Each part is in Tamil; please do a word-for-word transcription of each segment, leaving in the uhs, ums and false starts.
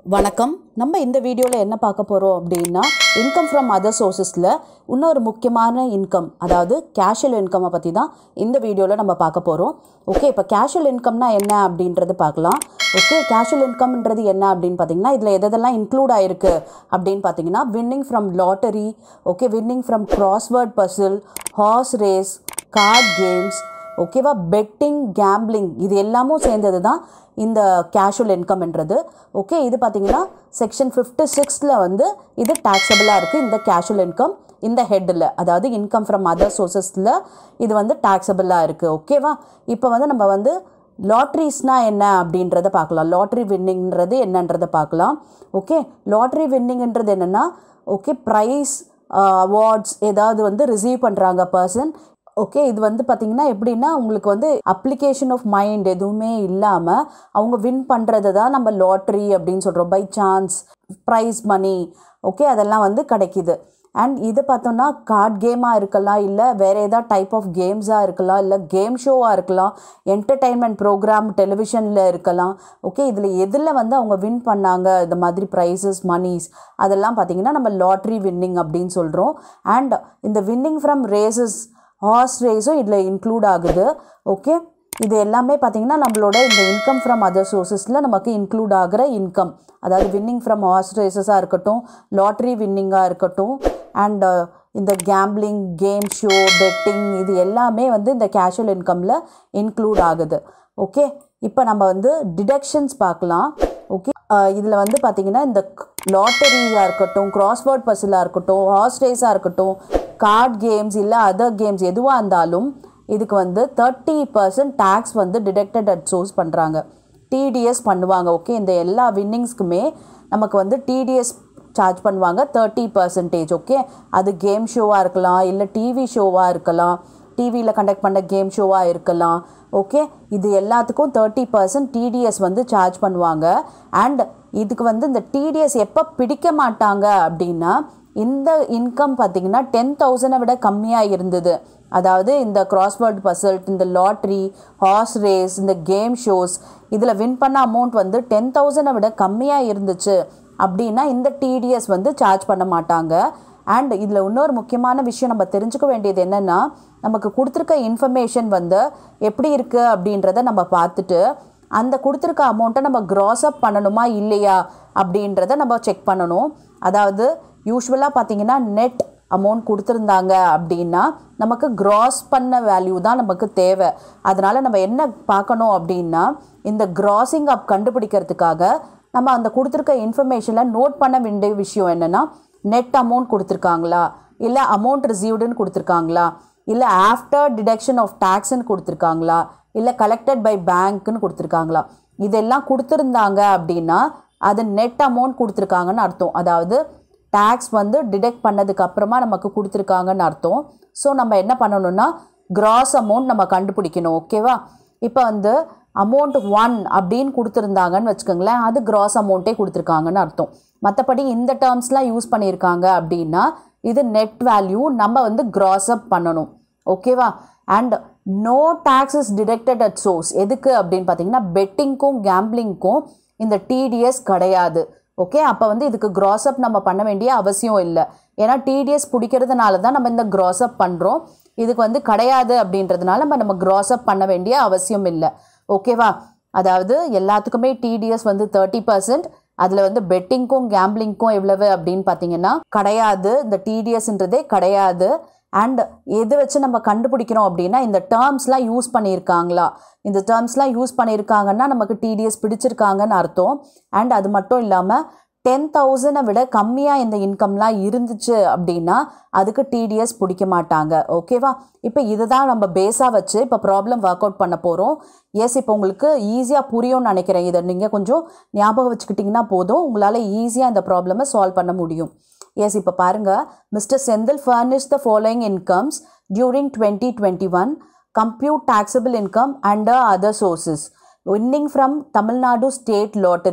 வணக்கம். நம்ம இந்த வீடியோவில் என்ன பார்க்க போகிறோம் அப்படின்னா, இன்கம் ஃப்ரம் அதர் சோர்ஸஸில் இன்னொரு முக்கியமான இன்கம், அதாவது கேஷுவல் இன்கம்மை பற்றி தான் இந்த வீடியோவில் நம்ம பார்க்க போகிறோம். ஓகே, இப்போ கேஷுவல் இன்கம்னா என்ன அப்படின்றது பார்க்கலாம். ஓகே, கேஷுவல் இன்கம்ன்றது என்ன அப்படின்னு பார்த்தீங்கன்னா, இதில் எதெல்லாம் இன்க்ளூட் ஆகிருக்கு அப்படின்னு பார்த்தீங்கன்னா, winning from lottery, okay, winning from crossword puzzle, horse race, card games, ஓகேவா, பெட்டிங், கேம்பிளிங், இது எல்லாமும் சேர்ந்தது தான் இந்த கேஷுவல் இன்கம்ன்றது. ஓகே, இது பார்த்திங்கன்னா செக்ஷன் ஃபிஃப்டி சிக்ஸில் வந்து இது டேக்ஸபிளாக இருக்குது. இந்த கேஷுவல் இன்கம் இந்த ஹெட்டில், அதாவது இன்கம் ஃப்ரம் அதர் சோர்ஸஸில் இது வந்து டேக்ஸபிளாக இருக்குது. ஓகேவா, இப்போ வந்து நம்ம வந்து லாட்ரிஸ்னால் என்ன அப்படின்றத பார்க்கலாம். லாட்ரி வின்னிங்கிறது என்னன்றதை பார்க்கலாம். ஓகே, லாட்ரி வின்னிங்கிறது என்னென்னா, ஓகே, ப்ரைஸ் அவார்ட்ஸ் ஏதாவது வந்து ரிசீவ் பண்ணுறாங்க பர்சன். ஓகே, இது வந்து பார்த்திங்கன்னா எப்படின்னா, உங்களுக்கு வந்து அப்ளிகேஷன் ஆஃப் மைண்ட் எதுவுமே இல்லாமல் அவங்க வின் பண்ணுறது தான் நம்ம லாட்ரி அப்படின்னு சொல்கிறோம். By chance prize money, okay, அதெல்லாம் வந்து கிடைக்கிது. அண்ட் இது பார்த்தோன்னா கார்ட் கேமாக இருக்கலாம், இல்லை வேறு ஏதாவது டைப் ஆஃப் கேம்ஸாக இருக்கலாம், இல்லை கேம் ஷோவாக இருக்கலாம், என்டர்டெயின்மெண்ட் ப்ரோக்ராம் டெலிவிஷனில் இருக்கலாம். ஓகே, இதில் எதில் வந்து அவங்க வின் பண்ணாங்க இந்த மாதிரி ப்ரைஸஸ் மணிஸ் அதெல்லாம் பார்த்திங்கன்னா நம்ம லாட்ரி வின்னிங் அப்படின்னு சொல்கிறோம். அண்ட் இந்த வின்னிங் ஃப்ரம் ரேசஸ், ஹார்ஸ் ரேஸும் இதில் இன்க்ளூட் ஆகுது. ஓகே, இது எல்லாமே பார்த்திங்கன்னா நம்மளோட இந்த இன்கம் ஃப்ரம் அதர் சோர்ஸஸில் நமக்கு இன்க்ளூட் ஆகிற இன்கம், அதாவது வின்னிங் ஃப்ரம் ஹார்ஸ் ரேஸஸாக இருக்கட்டும், லாட்ரி வின்னிங்காக இருக்கட்டும், அண்ட் இந்த கேம்பிளிங், கேம் ஷோ, பெட்டிங், இது எல்லாமே வந்து இந்த கேஷுவல் இன்கமில் இன்க்ளூட் ஆகுது. ஓகே, இப்போ நம்ம வந்து டிடக்ஷன்ஸ் பார்க்கலாம். ஓகே, இதில் வந்து பார்த்திங்கன்னா இந்த லாட்டரியாக இருக்கட்டும், கிராஸ்வேர்ட் பசிலாக இருக்கட்டும், ஹார்ஸ் ரேஸாக இருக்கட்டும், கார்ட் கேம்ஸ் இல்லை அதர் கேம்ஸ் எதுவாக இருந்தாலும் இதுக்கு வந்து தேர்ட்டி பர்சன்ட் டேக்ஸ் வந்து டிடக்டட் அட் சோர்ஸ் பண்ணுறாங்க, டிடிஎஸ் பண்ணுவாங்க. ஓகே, இந்த எல்லா வின்னிங்ஸ்க்குமே நமக்கு வந்து டிடிஎஸ் சார்ஜ் பண்ணுவாங்க தேர்ட்டி பர்சன்டேஜ். ஓகே, அது கேம் ஷோவாக இருக்கலாம், இல்லை டிவி ஷோவாக இருக்கலாம், டிவியில் கண்டக்ட் பண்ண கேம் ஷோவாக இருக்கலாம். ஓகே, இது எல்லாத்துக்கும் தேர்ட்டி பர்சன்ட் டிடிஎஸ் வந்து சார்ஜ் பண்ணுவாங்க. அண்ட் இதுக்கு வந்து இந்த டிடிஎஸ் எப்போ பிடிக்க மாட்டாங்க அப்படின்னா, இந்த இன்கம் பார்த்திங்கன்னா டென் தௌசண்டை விட கம்மியாக இருந்தது, அதாவது இந்த கிராஸ்வேர்ட் பசல்ட், இந்த லாட்ரி, ஹார்ஸ் ரேஸ், இந்த கேம் ஷோஸ் இதில் வின் பண்ண அமௌண்ட் வந்து டென் தௌசண்டை விட கம்மியாக இருந்துச்சு அப்படின்னா இந்த டிடிஎஸ் வந்து சார்ஜ் பண்ண மாட்டாங்க. அண்ட் இதில் இன்னொரு முக்கியமான விஷயம் நம்ம தெரிஞ்சுக்க வேண்டியது என்னென்னா, நமக்கு கொடுத்துருக்க இன்ஃபர்மேஷன் வந்து எப்படி இருக்குது அப்படின்றத நம்ம பார்த்துட்டு அந்த கொடுத்துருக்க அமௌண்ட்டை நம்ம க்ராஸ் அப் பண்ணணுமா இல்லையா அப்படின்றத நம்ம செக் பண்ணணும். அதாவது யூஸ்வலாக பார்த்திங்கன்னா நெட் அமௌண்ட் கொடுத்துருந்தாங்க அப்படின்னா நமக்கு க்ராஸ் பண்ண வேல்யூ தான் நமக்கு தேவை. அதனால் நம்ம என்ன பார்க்கணும் அப்படின்னா, இந்த க்ராஸிங் அப் கண்டுபிடிக்கிறதுக்காக நம்ம அந்த கொடுத்துருக்க இன்ஃபர்மேஷனில் நோட் பண்ண வேண்டிய விஷயம் என்னென்னா, நெட் அமௌண்ட் கொடுத்துருக்காங்களா, இல்லை அமௌண்ட் ரிசீவ்டுன்னு கொடுத்துருக்காங்களா, இல்லை ஆஃப்டர் டிடக்ஷன் ஆஃப் டேக்ஸ்ன்னு கொடுத்துருக்காங்களா, இல்லை கலெக்டட் பை பேங்க்குன்னு கொடுத்துருக்காங்களா. இதெல்லாம் கொடுத்துருந்தாங்க அப்படின்னா அது நெட் அமௌண்ட் கொடுத்துருக்காங்கன்னு அர்த்தம். அதாவது டேக்ஸ் வந்து டிடெக்ட் பண்ணதுக்கு அப்புறமா நமக்கு கொடுத்துருக்காங்கன்னு அர்த்தம். ஸோ நம்ம என்ன பண்ணணும்னா கிராஸ் அமௌண்ட் நம்ம கண்டுபிடிக்கணும். ஓகேவா, இப்போ வந்து அமௌண்ட் ஒன் அப்படின்னு கொடுத்துருந்தாங்கன்னு வச்சுக்கோங்களேன், அது கிராஸ் அமௌண்ட்டே கொடுத்துருக்காங்கன்னு அர்த்தம். மற்றபடி இந்த டேர்ம்ஸ்லாம் யூஸ் பண்ணியிருக்காங்க அப்படின்னா இது நெட் வேல்யூ நம்ம வந்து கிராஸ் அப் பண்ணணும். ஓகேவா, and no tax is deducted at source. எதுக்கு அப்படின்னு பார்த்தீங்கன்னா, பெட்டிங்க்கும் கேம்பிளிங்க்கும் இந்த டிடிஎஸ் கிடையாது. ஓகே, அப்போ வந்து இதுக்கு க்ராஸ் அப் நம்ம பண்ண வேண்டிய அவசியம் இல்லை. ஏன்னா டிடிஎஸ் பிடிக்கிறதுனால தான் நம்ம இந்த க்ராஸ் அப் பண்ணுறோம். இதுக்கு வந்து கிடையாது அப்படின்றதுனால நம்ம நம்ம க்ராஸ் அப் பண்ண வேண்டிய அவசியம் இல்லை. ஓகேவா, அதாவது எல்லாத்துக்குமே டிடிஎஸ் வந்து தேர்ட்டி பர்சன்ட். அதில் வந்து பெட்டிங்க்கும் கேம்பிளிங்க்கும் எவ்வளவு அப்படின்னு பார்த்தீங்கன்னா கிடையாது, இந்த டிடிஎஸ்ன்றதே கிடையாது. அண்ட் எது வச்சு நம்ம கண்டுபிடிக்கிறோம் அப்படின்னா, இந்த டேர்ம்ஸ்லாம் யூஸ் பண்ணியிருக்காங்களா, இந்த டேர்ம்ஸ்லாம் யூஸ் பண்ணியிருக்காங்கன்னா நமக்கு டிடிஎஸ் பிடிச்சிருக்காங்கன்னு அர்த்தம். அண்ட் அது மட்டும் இல்லாமல் டென் தௌசண்டை விட கம்மியாக இந்த இன்கம்லாம் இருந்துச்சு அப்படின்னா அதுக்கு டிடிஎஸ் பிடிக்க மாட்டாங்க. ஓகேவா, இப்போ இதை தான் நம்ம பேஸாக வச்சு இப்போ ப்ராப்ளம் ஒர்க் அவுட் பண்ண போகிறோம். எஸ், இப்போ உங்களுக்கு ஈஸியாக புரியும்னு நினைக்கிறேன். இதை நீங்கள் கொஞ்சம் ஞாபகம் வச்சுக்கிட்டிங்கன்னா போதும், உங்களால் ஈஸியாக இந்த ப்ராப்ளமை சால்வ் பண்ண முடியும். எஸ், இப்போ பாருங்கள், mister Senthil furnished the following incomes during twenty twenty-one. Compute taxable income under other sources. Winning from Tamil Nadu State Lottery.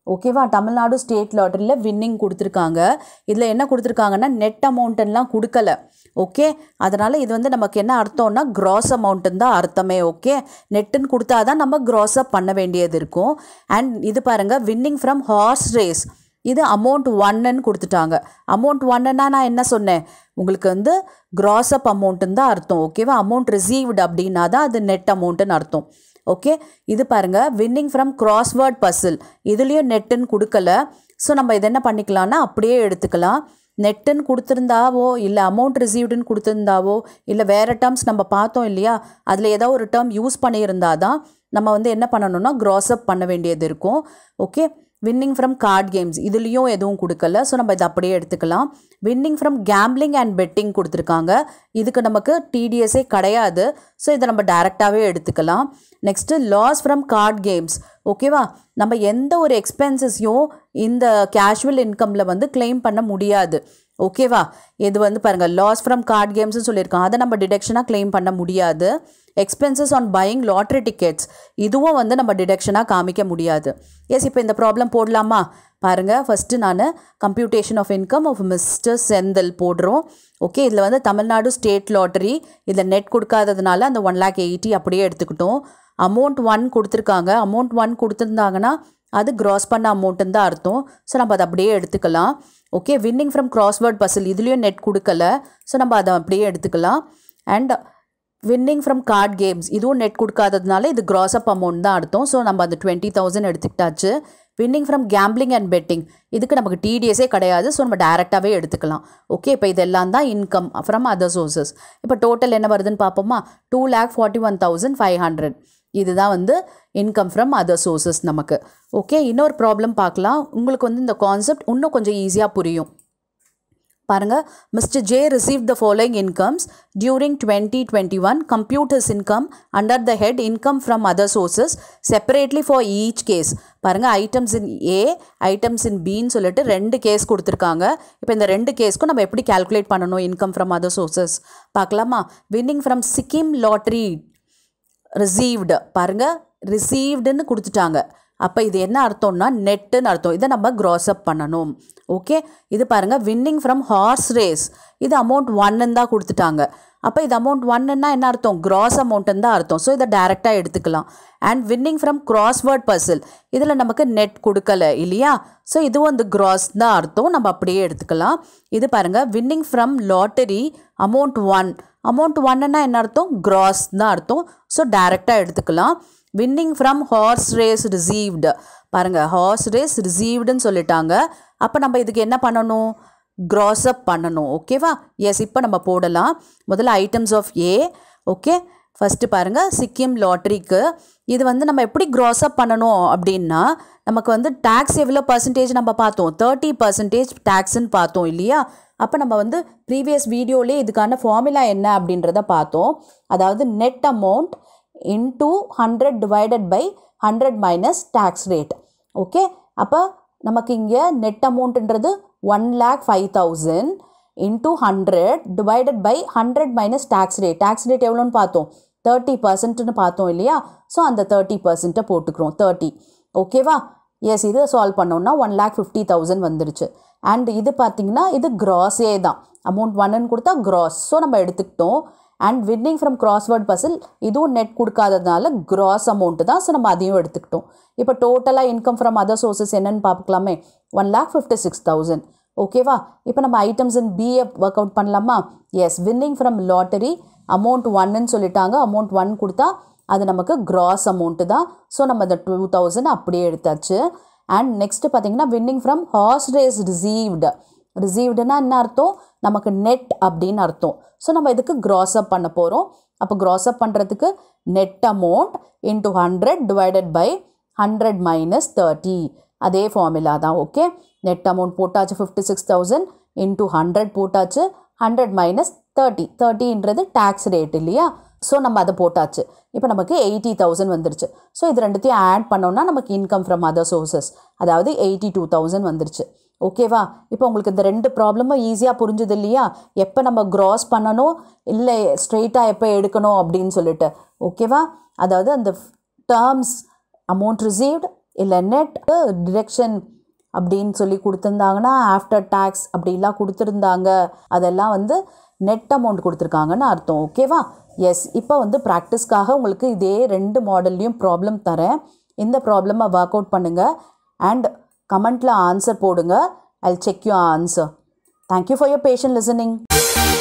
ஓகேவா தமிழ்நாடு ஸ்டேட் லாட்டரியில் வின்னிங் கொடுத்துருக்காங்க. இதில் என்ன கொடுத்துருக்காங்கன்னா நெட் அமௌண்ட்டுலாம் கொடுக்கல. ஓகே, அதனால் இது வந்து நமக்கு என்ன அர்த்தம்னா க்ராஸ் அமௌண்ட்டுன்னு தான் அர்த்தமே. ஓகே, நெட்டுன்னு கொடுத்தா தான் நம்ம க்ராஸப் பண்ண வேண்டியது இருக்கும். அண்ட் இது பாருங்கள் வின்னிங் ஃப்ரம் ஹார்ஸ் ரேஸ், இது அமௌண்ட் ஒன்னுன்னு கொடுத்துட்டாங்க. அமௌண்ட் ஒன்னுன்னா நான் என்ன சொன்னேன் உங்களுக்கு வந்து க்ராஸப் அமௌண்ட்டுன்னு தான் அர்த்தம். ஓகேவா, அமௌண்ட் ரிசீவ்டு அப்படின்னா தான் அது நெட் அமௌண்ட்டுன்னு அர்த்தம். ஓகே, இது பாருங்கள் வின்னிங் ஃப்ரம் கிராஸ்வேர்ட் பசில், இதுலேயும் நெட்டுன்னு கொடுக்கல. ஸோ நம்ம இது என்ன பண்ணிக்கலாம்னா அப்படியே எடுத்துக்கலாம். நெட்டுன்னு கொடுத்துருந்தாவோ இல்லை அமௌண்ட் ரிசீவ்டுன்னு கொடுத்துருந்தாவோ இல்லை வேறு டேர்ம்ஸ் நம்ம பார்த்தோம் இல்லையா, அதில் ஏதோ ஒரு டேர்ம் யூஸ் பண்ணியிருந்தா தான் நம்ம வந்து என்ன பண்ணணும்னா க்ராஸப் பண்ண வேண்டியது இருக்கும். Okay, winning from card games இதுலேயும் எதுவும் கொடுக்கல. ஸோ நம்ம இதை அப்படியே எடுத்துக்கலாம். Winning from gambling and betting கொடுத்துருக்காங்க. இதுக்கு நமக்கு டிடிஎஸ்ஸே கிடையாது. ஸோ இதை நம்ம டைரெக்டாகவே எடுத்துக்கலாம். Next loss from card games. ஓகேவா, நம்ம எந்த ஒரு எக்ஸ்பென்சஸையும் இந்த கேஷுவல் இன்கமில் வந்து கிளைம் பண்ண முடியாது. ஓகேவா, இது வந்து பாருங்கள் லாஸ் ஃப்ரம் கார்ட் கேம்ஸ்னு சொல்லியிருக்காங்க, அதை நம்ம டிடக்ஷனாக கிளைம் பண்ண முடியாது. Expenses on buying lottery tickets இதுவும் வந்து நம்ம டிடக்ஷனாக காமிக்க முடியாது. எஸ், இப்போ இந்த ப்ராப்ளம் போடலாமா பாருங்கள். ஃபஸ்ட்டு நான் computation of income of mister Senthil போடுறோம். ஓகே, இதில் வந்து தமிழ்நாடு ஸ்டேட் லாட்டரி இதில் நெட் கொடுக்காததுனால அந்த ஒன் லேக் எயிட்டி அப்படியே எடுத்துக்கிட்டோம். அமௌண்ட் ஒன் கொடுத்துருக்காங்க. அமௌண்ட் ஒன் கொடுத்துருந்தாங்கன்னா அது க்ராஸ் பண்ண அமௌண்ட்டுன்னு தான் அர்த்தம். ஸோ நம்ம அதை அப்படியே எடுத்துக்கலாம். Okay, winning from crossword puzzle இதுலேயும் நெட் கொடுக்கல. ஸோ நம்ம அதை அப்படியே எடுத்துக்கலாம். And winning from card games இதுவும் நெட் கொடுக்காததுனால இது க்ராஸப் அமௌண்ட் தான் அர்த்தம். ஸோ நம்ம அந்த டுவெண்ட்டி தௌசண்ட் எடுத்துக்கிட்டாச்சு. Winning from gambling and betting இதுக்கு நமக்கு டிடிஎஸ்ஸே கிடையாது. ஸோ நம்ம டேரெக்டாகவே எடுத்துக்கலாம். ஓகே, இப்போ இதெல்லாம் தான் இன்கம் ஃப்ரம் அதர் சோர்சஸ். இப்போ டோட்டல் என்ன வருதுன்னு பார்ப்போமா, two lakh forty one thousand five hundred இதுதான் வந்து இன்கம் ஃப்ரம் அதர் சோர்சஸ் நமக்கு. ஓகே, இன்னொரு ப்ராப்ளம் பார்க்கலாம். உங்களுக்கு வந்து இந்த கான்செப்ட் இன்னும் கொஞ்சம் ஈஸியாக புரியும். பாருங்கள், mister J receive the following incomes during twenty twenty one compute his income under the head income from other sources separately for each case. பாருங்கள், items in A items in பின்னு சொல்லிட்டு ரெண்டு கேஸ் கொடுத்துருக்காங்க. இப்போ இந்த ரெண்டு கேஸ்க்கும் நம்ம எப்படி கால்குலேட் பண்ணணும் இன்கம் ஃப்ரம் அதர் சோர்சஸ் பார்க்கலாமா. Winning from Sikkim lottery received, பாருங்கள் ரிசீவ்டுன்னு கொடுத்துட்டாங்க. அப்போ இது என்ன அர்த்தம்னா நெட்டுன்னு அர்த்தம். இதை நம்ம க்ராஸப் பண்ணணும். ஓகே, இது பாருங்கள் வின்னிங் ஃப்ரம் ஹார்ஸ் ரேஸ் இது அமௌண்ட் ஒன்னுன்னு தான் கொடுத்துட்டாங்க. அப்போ இது அமௌண்ட் ஒன்னுன்னா என்ன அர்த்தம் க்ராஸ் அமௌண்ட்டுன்னு தான் அர்த்தம். ஸோ இதை டேரெக்டாக எடுத்துக்கலாம். And winning from crossword puzzle இதில் நமக்கு நெட் கொடுக்கல இல்லையா, ஸோ இதுவும் வந்து க்ராஸ் தான் அர்த்தம். நம்ம அப்படியே எடுத்துக்கலாம். இது பாருங்கள் winning from lottery amount one amount ஒன்னுன்னா என்ன அர்த்தம் க்ராஸ் தான் அர்த்தம். ஸோ டேரெக்டாக எடுத்துக்கலாம். Winning from horse race received, பாருங்கள் ஹார்ஸ் ரேஸ் ரிசீவ்டுன்னு சொல்லிட்டாங்க. அப்போ நம்ம இதுக்கு என்ன பண்ணணும் க்ராஸப் பண்ணணும். ஓகேவா, எஸ், இப்போ நம்ம போடலாம். முதல்ல items of A. Okay, first பாருங்கள் சிக்கிம் லாட்ரிக்கு இது வந்து நம்ம எப்படி க்ராஸப் பண்ணணும் அப்படின்னா நமக்கு வந்து டேக்ஸ் எவ்வளோ பர்சன்டேஜ் நம்ம பார்த்தோம், தேர்ட்டி பர்சன்டேஜ் டேக்ஸ்ன்னு பார்த்தோம் இல்லையா. அப்போ நம்ம வந்து ப்ரீவியஸ் வீடியோலேயே இதுக்கான ஃபார்முலா என்ன அப்படின்றத பார்த்தோம். அதாவது net amount into hundred divided by hundred minus tax rate. Okay, அப்போ நமக்கு இங்கே நெட் அமௌண்ட்டுன்றது one lakh five thousand into hundred divided by hundred minus tax rate. Tax rate எவ்வளோன்னு பார்த்தோம், தேர்ட்டி பர்சன்ட்னு பார்த்தோம் இல்லையா. ஸோ அந்த தேர்ட்டி பர்சன்ட்டை போட்டுக்கிறோம் தேர்ட்டி. ஓகேவா, எஸ், இது சால்வ் பண்ணோம்னா ஒன் லேக் ஃபிஃப்டி தௌசண்ட் வந்துருச்சு. அண்ட் இது பார்த்திங்கன்னா இது க்ராஸே தான், அமௌண்ட் ஒன்னுன்னு கொடுத்தா க்ராஸ். ஸோ நம்ம எடுத்துக்கிட்டோம். And winning from crossword puzzle இதுவும் நெட் கொடுக்காததுனால க்ராஸ் அமௌண்ட்டு தான். ஸோ நம்ம அதையும் எடுத்துக்கிட்டோம். இப்போ டோட்டலாக இன்கம் ஃப்ரம் அதர் சோர்சஸ் என்னென்னு பார்க்கலாமே, one lakh fifty six thousand. ஓகேவா, இப்போ நம்ம items in B A work out பண்ணலாமா. Yes, winning from lottery amount ஒன்னுன்னு சொல்லிட்டாங்க. அமௌண்ட் ஒன் கொடுத்தா அது நமக்கு க்ராஸ் அமௌண்ட்டு தான். ஸோ நம்ம இந்த டூ தௌசண்ட் அப்படியே எடுத்தாச்சு. அண்ட் நெக்ஸ்ட்டு பார்த்தீங்கன்னா winning from horse race received. ரிசீவ்டுனா என்ன அர்த்தம், நமக்கு நெட் அப்படின்னு அர்த்தம். ஸோ நம்ம இதுக்கு க்ராஸப் பண்ண போகிறோம். அப்போ க்ராஸப் பண்ணுறதுக்கு net amount into hundred divided by hundred minus thirty, அதே ஃபார்முலா தான். ஓகே, நெட் அமௌண்ட் போட்டாச்சு fifty six thousand into hundred போட்டாச்சு, ஹண்ட்ரட் மைனஸ் தேர்ட்டி, தேர்ட்டின்றது டேக்ஸ் ரேட் இல்லையா. ஸோ நம்ம அதை போட்டாச்சு. இப்போ நமக்கு எயிட்டி தௌசண்ட் வந்துருச்சு. ஸோ இது ரெண்டுத்தையும் ஆட் பண்ணோம்னா நமக்கு இன்கம் ஃப்ரம் அதர் சோர்சஸ் அதாவது எயிட்டி டூ தௌசண்ட் வந்துருச்சு. ஓகேவா, இப்போ உங்களுக்கு இந்த ரெண்டு ப்ராப்ளமும் ஈஸியாக புரிஞ்சுது இல்லையா, எப்போ நம்ம க்ராஸ் பண்ணணும் இல்லை ஸ்ட்ரெயிட்டாக எப்போ எடுக்கணும் அப்படின்னு சொல்லிட்டு. ஓகேவா, அதாவது அந்த டேர்ம்ஸ் அமௌண்ட் ரிசீவ்டு இல்லை நெட் டிடக்ஷன் அப்படின்னு சொல்லி கொடுத்துருந்தாங்கன்னா ஆஃப்டர் டேக்ஸ் அப்படிலாம் கொடுத்துருந்தாங்க, அதெல்லாம் வந்து நெட் அமௌண்ட் கொடுத்துருக்காங்கன்னு அர்த்தம். ஓகேவா? எஸ். இப்போ வந்து ப்ராக்டிஸ்க்காக உங்களுக்கு இதே ரெண்டு மாடல்லையும் ப்ராப்ளம் தரேன். இந்த ப்ராப்ளமை ஒர்க் அவுட் பண்ணுங்கள் அண்ட் கமெண்ட்டில் ஆன்சர் போடுங்க. I'll check your answer. Thank you for your patient listening.